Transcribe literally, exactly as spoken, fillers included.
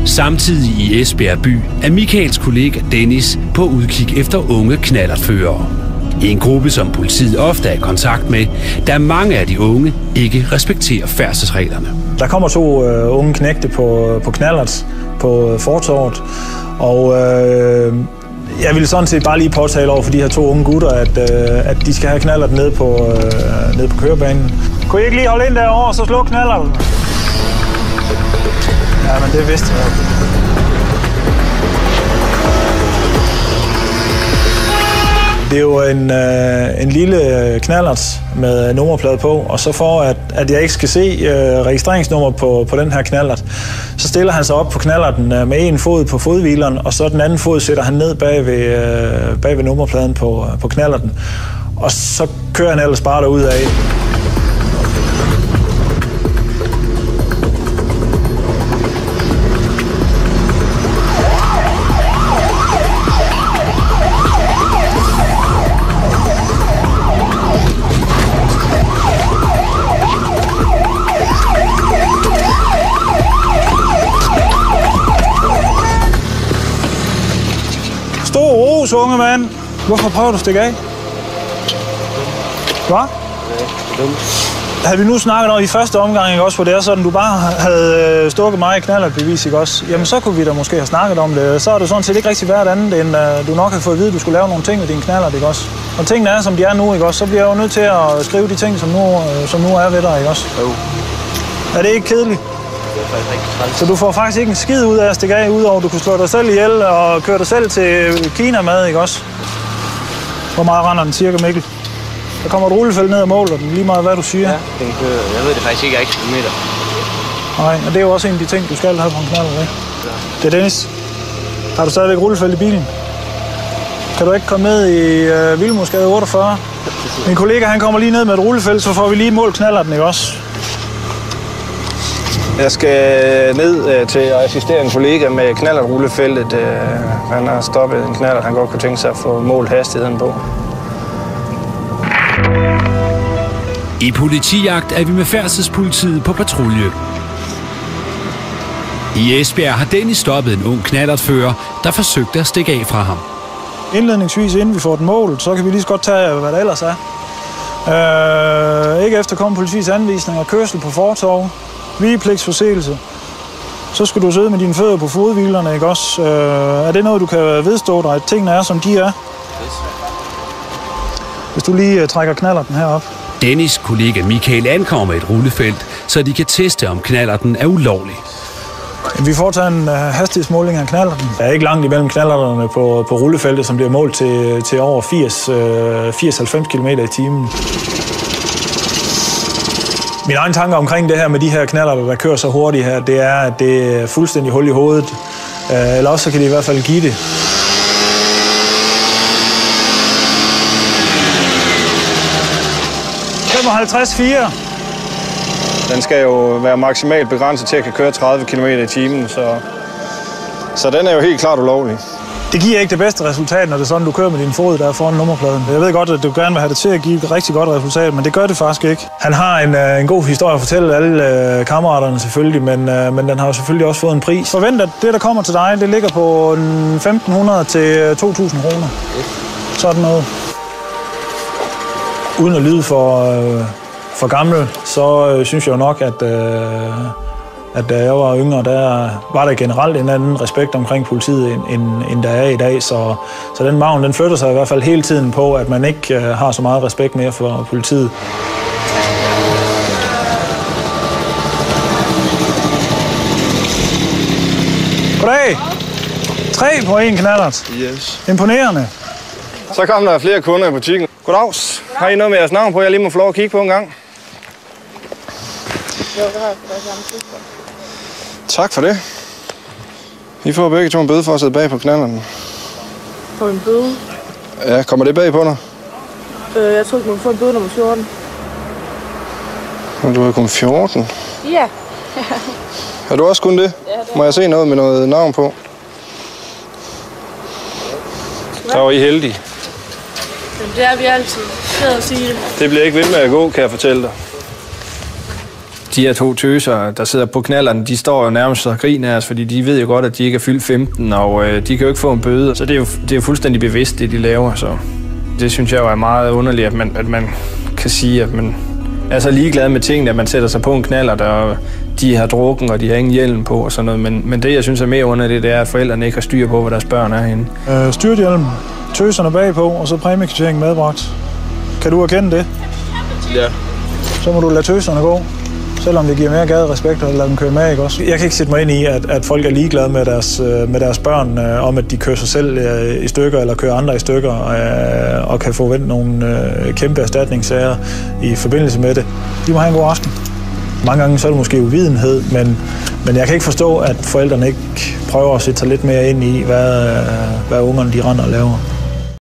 Samtidig i Esbjerg by er Michaels kollega Dennis på udkig efter unge knallertførere. En gruppe, som politiet ofte er i kontakt med, da mange af de unge ikke respekterer færdselsreglerne. Der kommer to øh, unge knægte på, på knallert på fortorvet, og øh, jeg ville sådan set bare lige påtale over for de her to unge gutter, at, øh, at de skal have knallert ned på, øh, ned på kørebanen. Kunne I ikke lige holde ind derovre, så slå knallerten? Ja, men det vidste jeg. Det er jo en, øh, en lille knallert med nummerplade på, og så for at, at jeg ikke skal se øh, registreringsnummer på, på den her knallert, så stiller han sig op på knallerten øh, med en fod på fodhvileren, og så den anden fod sætter han ned bag ved, øh, bag ved nummerpladen på, på knallerten. Og så kører han ellers bare derud af. Stor ros, unge mand. Hvorfor prøver du at stikke af? Hvad? Havde vi nu snakket om i første omgang, ikke også, hvor det er sådan, du bare havde stukket mig i knallertbevis, ikke også? Jamen, så kunne vi da måske have snakket om det. Så er det sådan set ikke rigtig været andet, end uh, du nok har fået at vide, at du skulle lave nogle ting med din knallert, ikke også? Og tingene er, som de er nu, ikke også? Så bliver jeg jo nødt til at skrive de ting, som nu, uh, som nu er ved dig, ikke også? Jo. Er det ikke kedeligt? Så du får faktisk ikke en skid ud af at stikke af, udover at du kunne slå dig selv ihjel og køre dig selv til Kina-mad, ikke også? Hvor meget render den cirka, Mikkel? Der kommer et rullefelt ned og måler den, lige meget hvad du siger. Ja, den kører. Jeg ved det faktisk ikke, jeg ikke kilometer. Nej, og det er jo også en af de ting, du skal have på en knallert, ikke? Ja. Det er Dennis. Har du stadigvæk rullefelt i bilen? Kan du ikke komme ned i øh, Vilmosgade otteogfyrre? Min kollega, han kommer lige ned med et rullefelt, så får vi lige målt knallerten, ikke også? Jeg skal ned øh, til at assistere en kollega med knallertrullefeltet. Øh, han har stoppet en knallert, han godt kunne tænke sig at få målt hastigheden på. I politijagt er vi med færdselspolitiet på patrulje. I Esbjerg har Dennis stoppet en ung knallertfører, der forsøgte at stikke af fra ham. Indledningsvis, inden vi får den målt, så kan vi lige så godt tage, hvad der ellers er. Øh, ikke efterkomme politiets anvisninger, kørsel på fortov, vigepligtsforseelse. Så skal du sidde med dine fødder på fodhvilerne, ikke også? Øh, er det noget, du kan vedstå dig, at tingene er, som de er? Hvis du lige uh, trækker knallerten herop. Dennis' kollega Michael ankommer med et rullefelt, så de kan teste, om knallerten er ulovlig. Vi foretager en uh, hastighedsmåling af knallerten. Der er ikke langt imellem knallerterne på, på rullefeltet, som bliver målt til, til over firs til halvfems kilometer i timen. Min egen tanke omkring det her med de her knallerter, der kører så hurtigt her, det er, at det er fuldstændig hul i hovedet. Uh, eller også så kan de i hvert fald give det. femoghalvtreds komma fire. Den skal jo være maksimalt begrænset til at kan køre tredive kilometer i timen, så, så den er jo helt klart ulovlig. Det giver ikke det bedste resultat, når det er sådan, du kører med din fod der foran nummerpladen. Jeg ved godt, at du gerne vil have det til at give et rigtig godt resultat, men det gør det faktisk ikke. Han har en, en god historie at fortælle alle uh, kammeraterne selvfølgelig, men, uh, men den har jo selvfølgelig også fået en pris. Forvent, at det, der kommer til dig, det ligger på femten hundrede til to tusind kroner. Sådan noget. Uden at lyde for, øh, for gammel, så øh, synes jeg jo nok, at, øh, at da jeg var yngre, der var der generelt en anden respekt omkring politiet, end, end, end der er i dag. Så, så den maven, den flytter sig i hvert fald hele tiden på, at man ikke øh, har så meget respekt mere for politiet. Goddag! Tre på en knallert. Yes. Imponerende. Så kom der flere kunder i butikken. Goddags. Har I noget med jeres navn på, jeg lige må få lov at kigge på en gang? Jo, det har jeg på deres samme tidspunkt. Tak for det. I får begge to en bøde for at sidde bag på knalleren. På en bøde? Ja, kommer det bag på dig? Øh, jeg tror ikke, man får en bøde nummer fjorten. Men du er kun fjorten? Ja. Er du også kun det? Ja, det er. Må jeg se noget med noget navn på? Så var I heldige. Jamen, det er vi altid. Det er at sige det. Det bliver ikke ved med at gå, kan jeg fortælle dig. De her to tøser, der sidder på knallerne, de står jo nærmest og griner af os, fordi de ved jo godt, at de ikke er fyldt femten, og øh, de kan jo ikke få en bøde. Så det er jo, det er jo fuldstændig bevidst, det de laver. Så det synes jeg jo er meget underligt, at man, at man kan sige, at man er så ligeglad med tingene, at man sætter sig på en knaller, der de har drukken, og de har ingen hjelm på og sådan noget. Men, men det, jeg synes er mere underligt, det er, at forældrene ikke har styr på, hvor deres børn er henne. Øh, styrthjelm, tøserne bagpå, og så præmiekvittering medbragt. Kan du erkende det? Ja. Så må du lade tøserne gå, selvom det giver mere gaderespekt at lade dem køre med, ikke også? Jeg kan ikke sætte mig ind i, at, at folk er ligeglade med deres, med deres børn, øh, om at de kører sig selv øh, i stykker, eller kører andre i stykker, øh, og kan forvente nogle øh, kæmpe erstatningssager i forbindelse med det. De må have en god aften. Mange gange så er det måske uvidenhed, men, men jeg kan ikke forstå, at forældrene ikke prøver at sætte sig lidt mere ind i, hvad, hvad ungerne de render og laver.